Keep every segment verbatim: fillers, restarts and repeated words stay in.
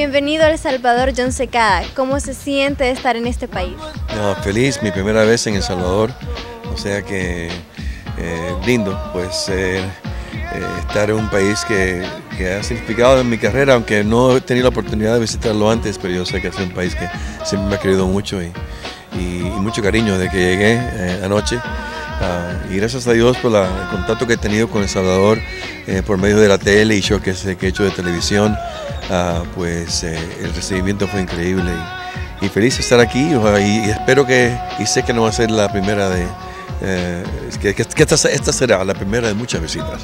Bienvenido a El Salvador, John Secada. ¿Cómo se siente estar en este país? No, feliz, mi primera vez en El Salvador, o sea que eh, lindo, pues eh, eh, estar en un país que, que ha significado en mi carrera, aunque no he tenido la oportunidad de visitarlo antes, pero yo sé que es un país que siempre me ha querido mucho y, y, y mucho cariño desde que llegué eh, anoche. Uh, y gracias a Dios por la, el contacto que he tenido con El Salvador eh, por medio de la tele y shows que, que he hecho de televisión, uh, pues eh, el recibimiento fue increíble y, y feliz de estar aquí uh, y, y espero que, y sé que no va a ser la primera de, eh, que, que, que esta, esta será la primera de muchas visitas.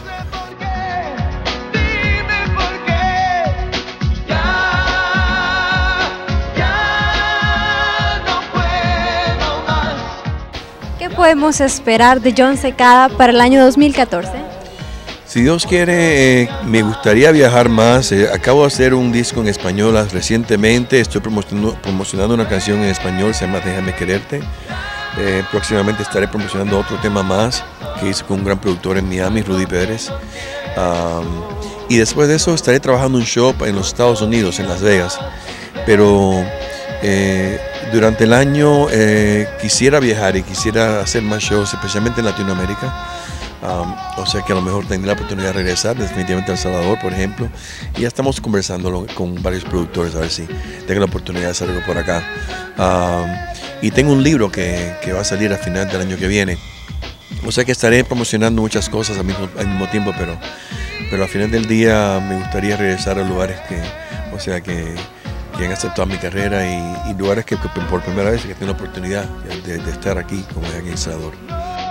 ¿Qué podemos esperar de John Secada para el año dos mil catorce? Si Dios quiere, eh, me gustaría viajar más. Eh, acabo de hacer un disco en español recientemente. Estoy promocionando, promocionando una canción en español, se llama Déjame Quererte. Eh, próximamente estaré promocionando otro tema más que hice con un gran productor en Miami, Rudy Pérez. Um, y después de eso estaré trabajando un show en los Estados Unidos, en Las Vegas. Pero eh, durante el año eh, quisiera viajar y quisiera hacer más shows, especialmente en Latinoamérica. Um, o sea que a lo mejor tendré la oportunidad de regresar definitivamente a El Salvador, por ejemplo. Y ya estamos conversando con varios productores a ver si tengo la oportunidad de hacer algo por acá. Um, y tengo un libro que, que va a salir a final del año que viene. O sea que estaré promocionando muchas cosas al mismo, al mismo tiempo, pero, pero al final del día me gustaría regresar a lugares que, o sea que, que han aceptado mi carrera y, y lugares que, que por primera vez que tengo la oportunidad de, de estar aquí, como es aquí en El Salvador.